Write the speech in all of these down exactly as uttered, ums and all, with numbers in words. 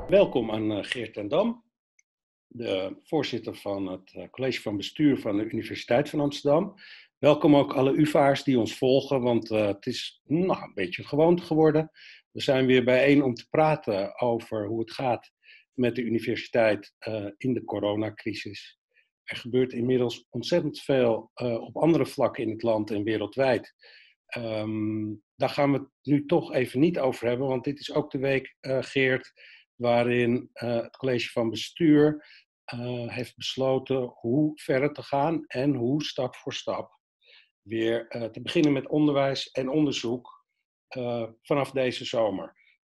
Welkom aan uh, Geert ten Dam, de voorzitter van het uh, college van bestuur van de Universiteit van Amsterdam. Welkom ook alle U va'ers die ons volgen, want uh, het is nou, een beetje een gewoonte geworden. We zijn weer bijeen om te praten over hoe het gaat met de universiteit uh, in de coronacrisis. Er gebeurt inmiddels ontzettend veel uh, op andere vlakken in het land en wereldwijd. Um, daar gaan we het nu toch even niet over hebben, want dit is ook de week, uh, Geert, waarin uh, het college van bestuur uh, heeft besloten hoe verder te gaan en hoe stap voor stap weer uh, te beginnen met onderwijs en onderzoek uh, vanaf deze zomer.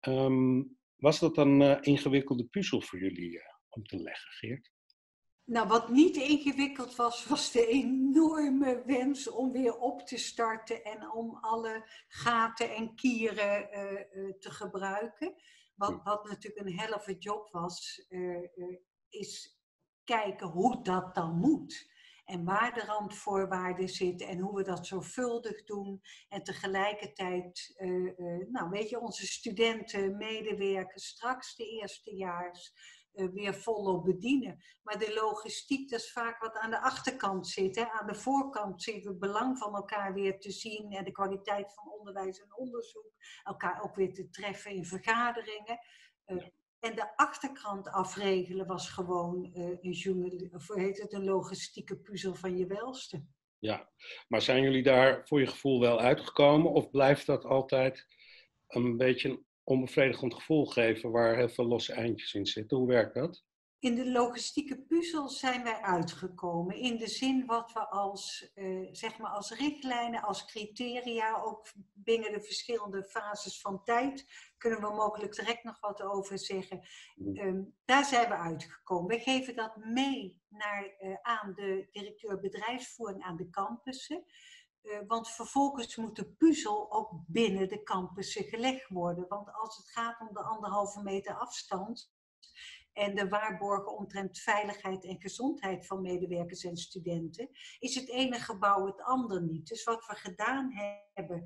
Um, was dat een uh, ingewikkelde puzzel voor jullie uh, om te leggen, Geert? Nou, wat niet ingewikkeld was, was de enorme wens om weer op te starten en om alle gaten en kieren uh, uh, te gebruiken. Wat, wat natuurlijk een helft job was, uh, uh, is kijken hoe dat dan moet. En waar de randvoorwaarden zitten en hoe we dat zorgvuldig doen. En tegelijkertijd, uh, uh, nou weet je, onze studenten, medewerkers, straks de eerstejaars uh, weer volop bedienen. Maar de logistiek, dat is vaak wat aan de achterkant zit. Hè. Aan de voorkant zit het belang van elkaar weer te zien en de kwaliteit van onderwijs en onderzoek. Elkaar ook weer te treffen in vergaderingen. Uh, En de achterkant afregelen was gewoon uh, een, journal- of heet het, een logistieke puzzel van je welste. Ja, maar zijn jullie daar voor je gevoel wel uitgekomen of blijft dat altijd een beetje een onbevredigend gevoel geven waar heel veel losse eindjes in zitten? Hoe werkt dat? In de logistieke puzzel zijn wij uitgekomen. In de zin wat we als, uh, zeg maar als richtlijnen, als criteria, ook binnen de verschillende fases van tijd, kunnen we mogelijk direct nog wat over zeggen. Um, daar zijn we uitgekomen. We geven dat mee naar, uh, aan de directeur bedrijfsvoering aan de campussen. Uh, want vervolgens moet de puzzel ook binnen de campussen gelegd worden. Want als het gaat om de anderhalve meter afstand en de waarborgen omtrent veiligheid en gezondheid van medewerkers en studenten, is het ene gebouw het ander niet. Dus wat we gedaan hebben,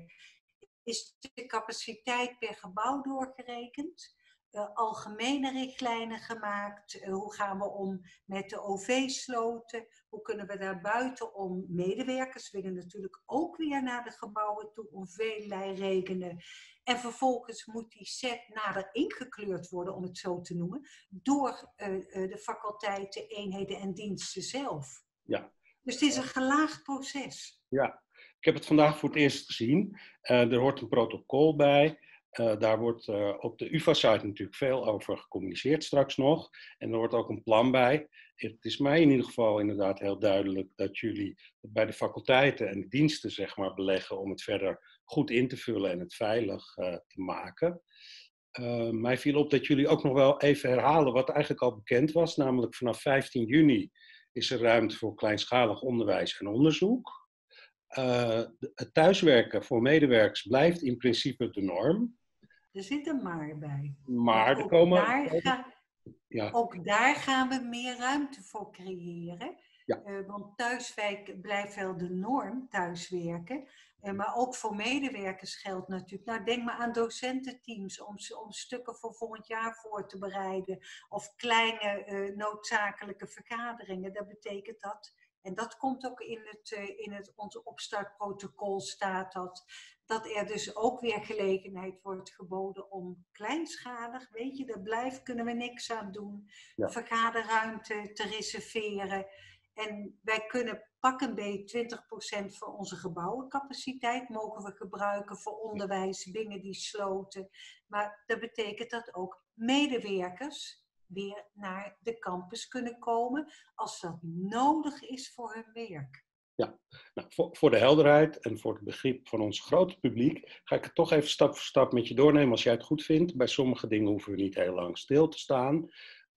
is de capaciteit per gebouw doorgerekend. Uh, algemene richtlijnen gemaakt. Uh, hoe gaan we om met de O V-sloten? Hoe kunnen we daar buitenom medewerkers willen natuurlijk ook weer naar de gebouwen toe om veelei redenen. En vervolgens moet die set nader ingekleurd worden, om het zo te noemen, door uh, uh, de faculteiten, eenheden en diensten zelf. Ja. Dus het is een gelaagd proces. Ja, ik heb het vandaag voor het eerst gezien. Uh, er hoort een protocol bij. Uh, daar wordt uh, op de U v'a-site natuurlijk veel over gecommuniceerd straks nog. En er hoort ook een plan bij. Het is mij in ieder geval inderdaad heel duidelijk dat jullie bij de faculteiten en de diensten zeg maar beleggen om het verder goed in te vullen en het veilig uh, te maken. Uh, mij viel op dat jullie ook nog wel even herhalen wat eigenlijk al bekend was. Namelijk vanaf vijftien juni is er ruimte voor kleinschalig onderwijs en onderzoek. Uh, het thuiswerken voor medewerkers blijft in principe de norm. Er zit een maar bij. Maar er ook, komen... daar ga, ja. ook daar gaan we meer ruimte voor creëren. Ja. Uh, want thuiswerken blijft wel de norm, thuiswerken. Uh, maar ook voor medewerkers geldt natuurlijk. Nou, denk maar aan docententeams om, om stukken voor volgend jaar voor te bereiden. Of kleine uh, noodzakelijke vergaderingen. Dat betekent dat. En dat komt ook in het, uh, in het onze opstartprotocol staat dat. Dat er dus ook weer gelegenheid wordt geboden om kleinschalig, weet je, daar blijft, kunnen we niks aan doen, ja. vergaderruimte te reserveren. En wij kunnen pakken bij twintig procent van onze gebouwencapaciteit mogen we gebruiken voor onderwijs binnen die sloten. Maar dat betekent dat ook medewerkers weer naar de campus kunnen komen als dat nodig is voor hun werk. Ja, nou, voor, voor de helderheid en voor het begrip van ons grote publiek ga ik het toch even stap voor stap met je doornemen als jij het goed vindt. Bij sommige dingen hoeven we niet heel lang stil te staan.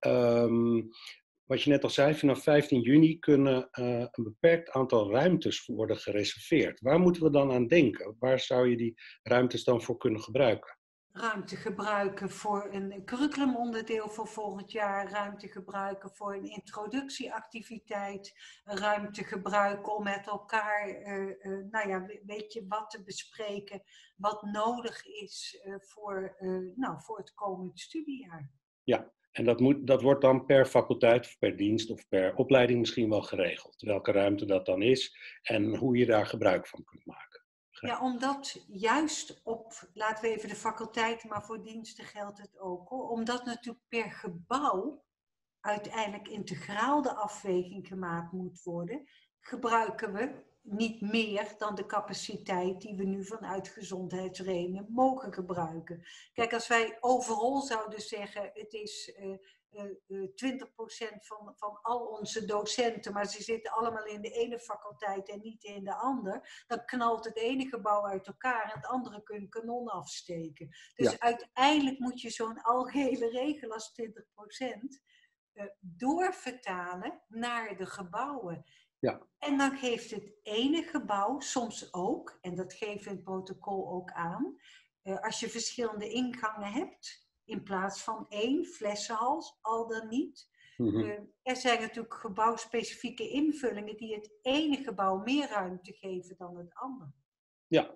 Um, wat je net al zei, vanaf vijftien juni kunnen uh, een beperkt aantal ruimtes worden gereserveerd. Waar moeten we dan aan denken? Waar zou je die ruimtes dan voor kunnen gebruiken? Ruimte gebruiken voor een curriculumonderdeel voor volgend jaar, ruimte gebruiken voor een introductieactiviteit, ruimte gebruiken om met elkaar, uh, uh, nou ja, weet je, wat te bespreken, wat nodig is uh, voor, uh, nou, voor het komend studiejaar. Ja, en dat, moet, dat wordt dan per faculteit of per dienst of per opleiding misschien wel geregeld. Welke ruimte dat dan is en hoe je daar gebruik van kunt maken. Begrijp. Ja, omdat juist op, laten we even de faculteiten, maar voor diensten geldt het ook hoor. Omdat natuurlijk per gebouw uiteindelijk integraal de afweging gemaakt moet worden, gebruiken we niet meer dan de capaciteit die we nu vanuit gezondheidsredenen mogen gebruiken. Kijk, als wij overal zouden zeggen, het is uh, uh, twintig procent van, van al onze docenten, maar ze zitten allemaal in de ene faculteit en niet in de ander, dan knalt het ene gebouw uit elkaar en het andere kun je kanon afsteken. Dus ja. Uiteindelijk moet je zo'n algehele regel als twintig procent uh, doorvertalen naar de gebouwen. Ja. En dan geeft het ene gebouw soms ook, en dat geeft in het protocol ook aan, uh, als je verschillende ingangen hebt, in plaats van één flessenhals, al dan niet. Mm-hmm. Uh, er zijn natuurlijk gebouwspecifieke invullingen die het ene gebouw meer ruimte geven dan het andere. Ja,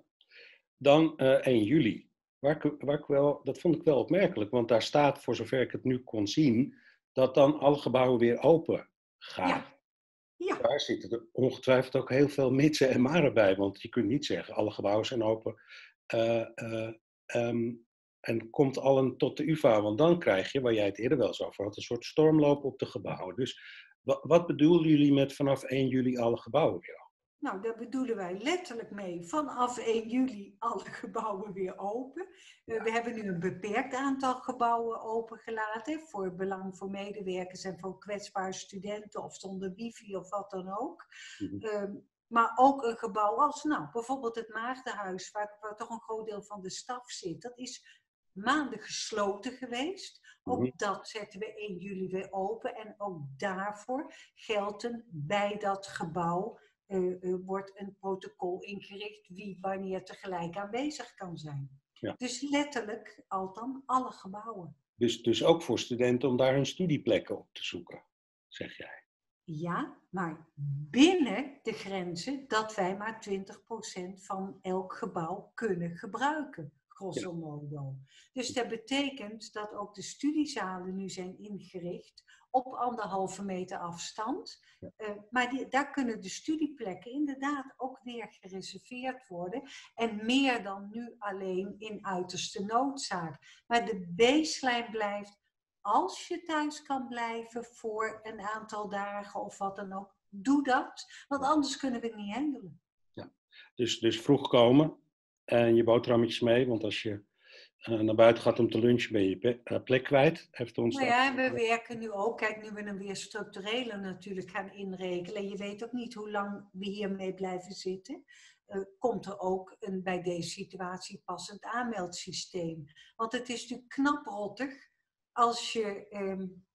dan uh, één juli. Waar, waar ik wel, dat vond ik wel opmerkelijk, want daar staat, voor zover ik het nu kon zien, dat dan alle gebouwen weer open gaan. Ja. Ja. Daar zitten er ongetwijfeld ook heel veel mitsen en maren bij, want je kunt niet zeggen, alle gebouwen zijn open. Uh, uh, um, en komt allen tot de U vA, want dan krijg je, waar jij het eerder wel eens over had, een soort stormloop op de gebouwen. Dus wat, wat bedoelen jullie met vanaf één juli alle gebouwen weer open? Nou, daar bedoelen wij letterlijk mee. Vanaf één juli alle gebouwen weer open. Uh, we hebben nu een beperkt aantal gebouwen opengelaten. Voor belang voor medewerkers en voor kwetsbare studenten of zonder wifi of wat dan ook. Mm-hmm. Uh, maar ook een gebouw als, nou, bijvoorbeeld het Maagdenhuis, waar, waar toch een groot deel van de staf zit. Dat is maanden gesloten geweest. Ook mm-hmm. dat zetten we één juli weer open. En ook daarvoor gelden bij dat gebouw Uh, uh, wordt een protocol ingericht wie wanneer tegelijk aanwezig kan zijn. Ja. Dus letterlijk althans alle gebouwen. Dus, dus ook voor studenten om daar hun studieplekken op te zoeken, zeg jij? Ja, maar binnen de grenzen dat wij maar twintig procent van elk gebouw kunnen gebruiken, grosso modo. Ja. Dus dat betekent dat ook de studiezalen nu zijn ingericht op anderhalve meter afstand. Ja. Uh, maar die, daar kunnen de studieplekken inderdaad ook weer gereserveerd worden. En meer dan nu alleen in uiterste noodzaak. Maar de baseline blijft, als je thuis kan blijven voor een aantal dagen of wat dan ook, doe dat. Want anders kunnen we het niet handelen. Ja. Dus, dus vroeg komen en je boterhammetjes mee, want als je Uh, naar buiten gaat om te lunchen, ben je pe- uh, plek kwijt. Heeft ons nou ja, we werken nu ook. Kijk, nu we hem weer structurele natuurlijk gaan inregelen. En je weet ook niet hoe lang we hiermee blijven zitten. Uh, komt er ook een bij deze situatie passend aanmeldsysteem. Want het is natuurlijk knaprottig als je um,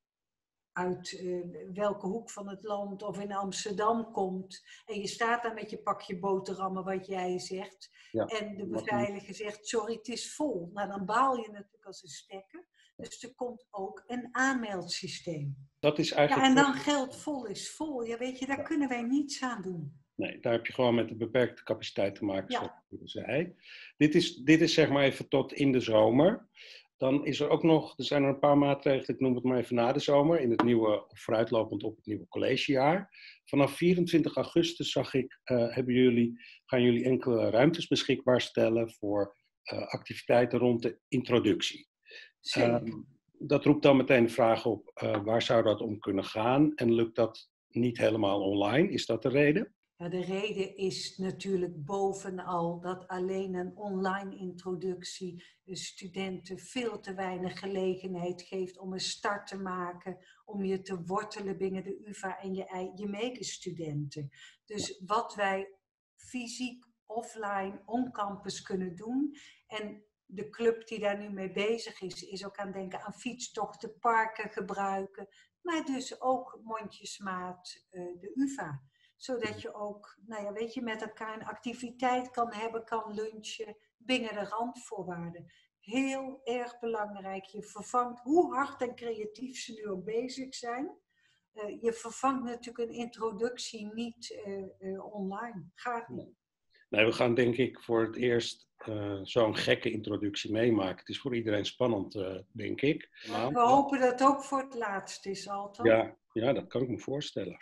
uit uh, welke hoek van het land of in Amsterdam komt. En je staat daar met je pakje boterhammen, wat jij zegt. Ja, en de beveiliger zegt, sorry, het is vol. Nou, dan baal je natuurlijk als een stekker. Dus er komt ook een aanmeldsysteem. Dat is eigenlijk... Ja, en dan geldt vol is vol. Ja, weet je, daar ja. kunnen wij niets aan doen. Nee, daar heb je gewoon met de beperkte capaciteit te maken, zoals je zei. Dit is, dit is zeg maar even tot in de zomer. Dan is er ook nog, er zijn er een paar maatregelen, ik noem het maar even na de zomer, in het nieuwe, of vooruitlopend op het nieuwe collegejaar. Vanaf vierentwintig augustus zag ik, uh, hebben jullie, gaan jullie enkele ruimtes beschikbaar stellen voor uh, activiteiten rond de introductie. Um, dat roept dan meteen de vraag op, uh, waar zou dat om kunnen gaan? En lukt dat niet helemaal online? Is dat de reden? Ja, de reden is natuurlijk bovenal dat alleen een online introductie de studenten veel te weinig gelegenheid geeft om een start te maken, om je te wortelen binnen de U vA en je, je medestudenten. Dus wat wij fysiek, offline, on-campus kunnen doen. En de club die daar nu mee bezig is, is ook aan het denken aan fietstochten, parken gebruiken, maar dus ook mondjesmaat uh, de U vA. Zodat je ook, nou ja, weet je, met elkaar een activiteit kan hebben, kan lunchen binnen de randvoorwaarden. Heel erg belangrijk. Je vervangt, hoe hard en creatief ze nu ook bezig zijn, uh, je vervangt natuurlijk een introductie niet uh, uh, online. Gaat niet. Nee, we gaan denk ik voor het eerst uh, zo'n gekke introductie meemaken. Het is voor iedereen spannend, uh, denk ik. Maar we hopen dat het ook voor het laatst is, Alton. Ja, ja, dat kan ik me voorstellen.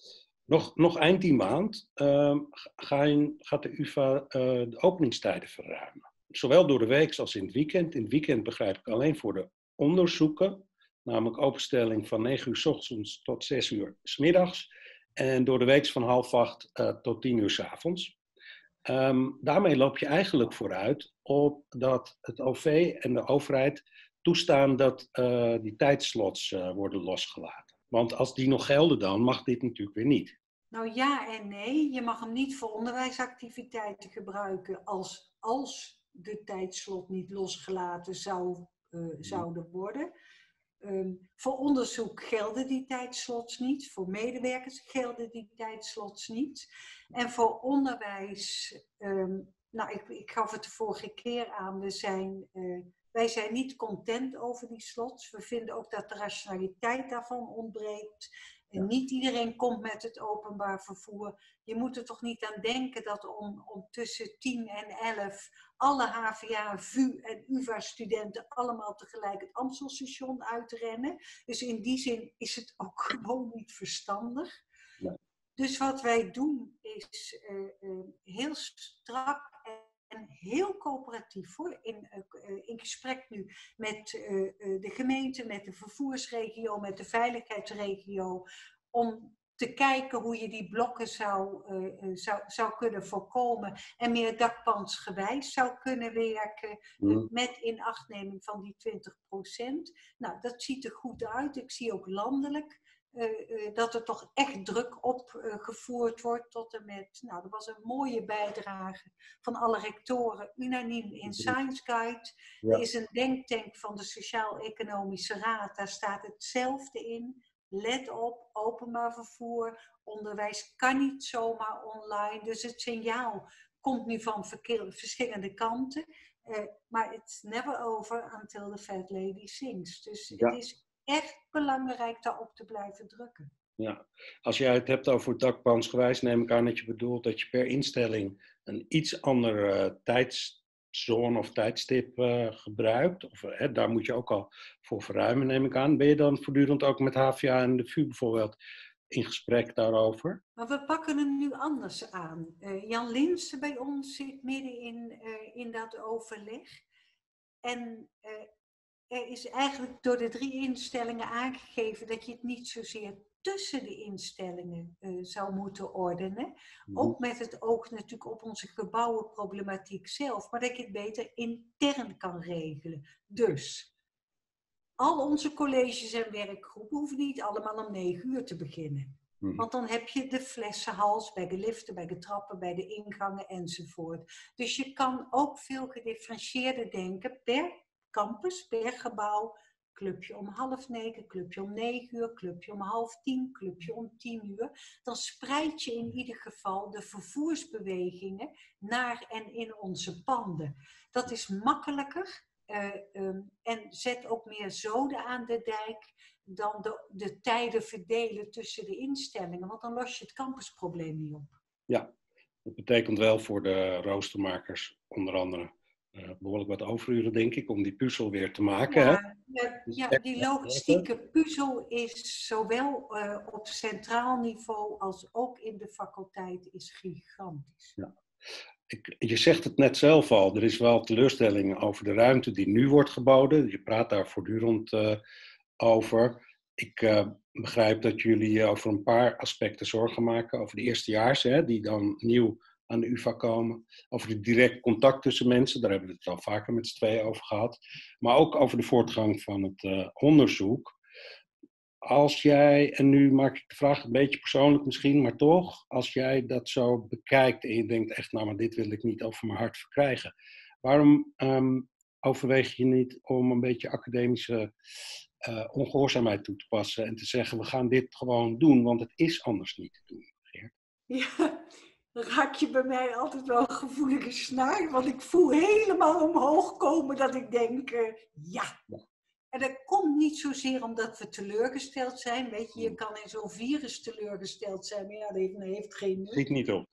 Nog, nog eind die maand uh, ga je, gaat de U vA uh, de openingstijden verruimen. Zowel door de week als in het weekend. In het weekend begrijp ik alleen voor de onderzoeken. Namelijk openstelling van negen uur 's ochtends tot zes uur 's middags. En door de week van half acht uh, tot tien uur 's avonds. Um, daarmee loop je eigenlijk vooruit op dat het O V en de overheid toestaan dat uh, die tijdslots uh, worden losgelaten. Want als die nog gelden dan, mag dit natuurlijk weer niet. Nou ja en nee, je mag hem niet voor onderwijsactiviteiten gebruiken als, als de tijdslot niet losgelaten zou, uh, zouden worden. Um, voor onderzoek gelden die tijdslots niet, voor medewerkers gelden die tijdslots niet. En voor onderwijs, um, nou ik, ik gaf het de vorige keer aan, we zijn, uh, wij zijn niet content over die slots. We vinden ook dat de rationaliteit daarvan ontbreekt. En niet iedereen komt met het openbaar vervoer. Je moet er toch niet aan denken dat om, om tussen tien en elf alle H V A, V U en U vA-studenten allemaal tegelijk het Amstelstation uitrennen. Dus in die zin is het ook gewoon niet verstandig. Ja. Dus wat wij doen is uh, uh, heel strak en heel coöperatief hoor. In, uh, in gesprek nu met uh, uh, de gemeente, met de vervoersregio, met de veiligheidsregio. Om te kijken hoe je die blokken zou, uh, zou, zou kunnen voorkomen. En meer dakpansgewijs zou kunnen werken. Uh, met inachtneming van die twintig procent. Nou, dat ziet er goed uit. Ik zie ook landelijk. Uh, uh, dat er toch echt druk opgevoerd uh, wordt tot en met, nou, er was een mooie bijdrage van alle rectoren, unaniem in Science Guide. Ja. Er is een denktank van de Sociaal-Economische Raad, daar staat hetzelfde in. Let op, openbaar vervoer, onderwijs kan niet zomaar online, dus het signaal komt nu van verschillende kanten. Uh, maar it's never over until the fat lady sings. Dus ja. Het is echt belangrijk daarop te blijven drukken. Ja, als jij het hebt over dakpansgewijs, neem ik aan dat je bedoelt dat je per instelling een iets andere uh, tijdszone of tijdstip uh, gebruikt. Of, uh, daar moet je ook al voor verruimen, neem ik aan. Ben je dan voortdurend ook met H V A en de V U bijvoorbeeld in gesprek daarover? Maar we pakken hem nu anders aan. Uh, Jan Linssen bij ons zit midden in, uh, in dat overleg. En uh, er is eigenlijk door de drie instellingen aangegeven dat je het niet zozeer tussen de instellingen uh, zou moeten ordenen. Ook met het oog natuurlijk op onze gebouwenproblematiek zelf, maar dat je het beter intern kan regelen. Dus, al onze colleges en werkgroepen hoeven niet allemaal om negen uur te beginnen. Want dan heb je de flessenhals bij de liften, bij de trappen, bij de ingangen enzovoort. Dus je kan ook veel gedifferentieerder denken per campus, per gebouw. Clubje om half negen, clubje om negen uur, clubje om half tien, clubje om tien uur. Dan spreid je in ieder geval de vervoersbewegingen naar en in onze panden. Dat is makkelijker uh, um, en zet ook meer zoden aan de dijk dan de, de tijden verdelen tussen de instellingen. Want dan los je het campusprobleem niet op. Ja, dat betekent wel voor de roostermakers onder andere uh, behoorlijk wat overuren, denk ik, om die puzzel weer te maken. Ja, ja, ja die logistieke puzzel is zowel uh, op centraal niveau als ook in de faculteit is gigantisch. Ja. Ik, je zegt het net zelf al, er is wel teleurstelling over de ruimte die nu wordt geboden. Je praat daar voortdurend uh, over. Ik uh, begrijp dat jullie over een paar aspecten zorgen maken. Over de eerstejaars, hè, die dan nieuw aan de U vA komen. Over het direct contact tussen mensen, daar hebben we het al vaker met z'n tweeën over gehad. Maar ook over de voortgang van het uh, onderzoek. Als jij, en nu maak ik de vraag een beetje persoonlijk misschien, maar toch, als jij dat zo bekijkt en je denkt echt, nou maar dit wil ik niet over mijn hart verkrijgen. Waarom um, overweeg je niet om een beetje academische uh, ongehoorzaamheid toe te passen en te zeggen, we gaan dit gewoon doen, want het is anders niet te doen, Geert? Ja, dan raak je bij mij altijd wel een gevoelige snaar, want ik voel helemaal omhoog komen dat ik denk, uh, ja. ja. En dat komt niet zozeer omdat we teleurgesteld zijn. Weet je, je kan in zo'n virus teleurgesteld zijn, maar ja, dat heeft, dat heeft geen nut. Ziet niet op, nee.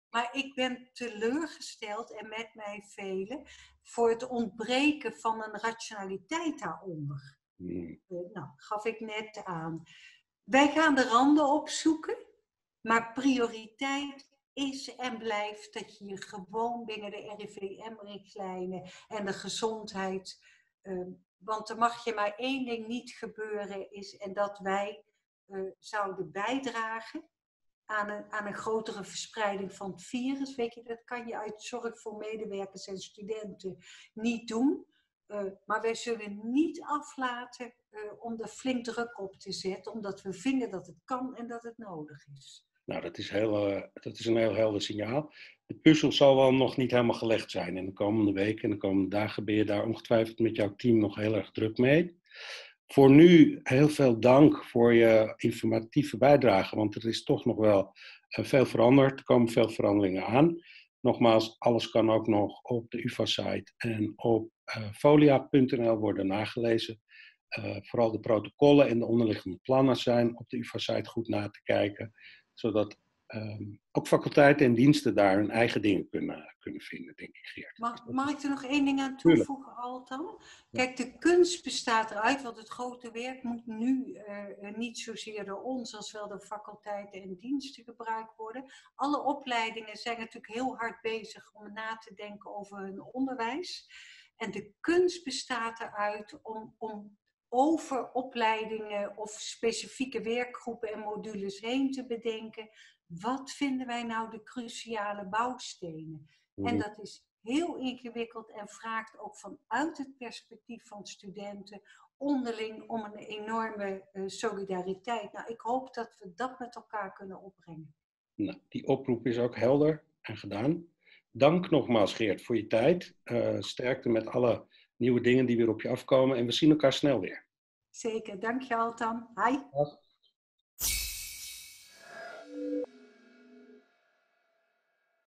Maar ik ben teleurgesteld, en met mij velen, voor het ontbreken van een rationaliteit daaronder. Hmm. Uh, nou, gaf ik net aan. Wij gaan de randen opzoeken, maar prioriteit is en blijft dat je je gewoon binnen de R I V M-richtlijnen en de gezondheid, uh, want er mag je maar één ding niet gebeuren, is, en dat wij uh, zouden bijdragen aan een, aan een grotere verspreiding van het virus. Weet je, dat kan je uit zorg voor medewerkers en studenten niet doen. Uh, maar wij zullen niet aflaten uh, om er flink druk op te zetten, omdat we vinden dat het kan en dat het nodig is. Nou, dat is, heel, uh, dat is een heel helder signaal. De puzzel zal wel nog niet helemaal gelegd zijn. In de komende weken en de komende dagen ben je daar ongetwijfeld met jouw team nog heel erg druk mee. Voor nu heel veel dank voor je informatieve bijdrage, want er is toch nog wel uh, veel veranderd. Er komen veel veranderingen aan. Nogmaals, alles kan ook nog op de U vA site en op uh, folia punt n l worden nagelezen. Uh, vooral de protocollen en de onderliggende plannen zijn op de U vA site goed na te kijken, zodat um, ook faculteiten en diensten daar hun eigen dingen kunnen, kunnen vinden, denk ik, Geert. Mag, mag ik er nog één ding aan toevoegen, Altan? Kijk, de kunst bestaat eruit, want het grote werk moet nu uh, niet zozeer door ons als wel door faculteiten en diensten gebruikt worden. Alle opleidingen zijn natuurlijk heel hard bezig om na te denken over hun onderwijs. En de kunst bestaat eruit om, om over opleidingen of specifieke werkgroepen en modules heen te bedenken. Wat vinden wij nou de cruciale bouwstenen? Mm-hmm. En dat is heel ingewikkeld en vraagt ook vanuit het perspectief van studenten onderling om een enorme uh, solidariteit. Nou, ik hoop dat we dat met elkaar kunnen opbrengen. Nou, die oproep is ook helder en gedaan. Dank nogmaals, Geert, voor je tijd. Uh, sterkte met alle nieuwe dingen die weer op je afkomen en we zien elkaar snel weer. Zeker, dank je Altan. Hi.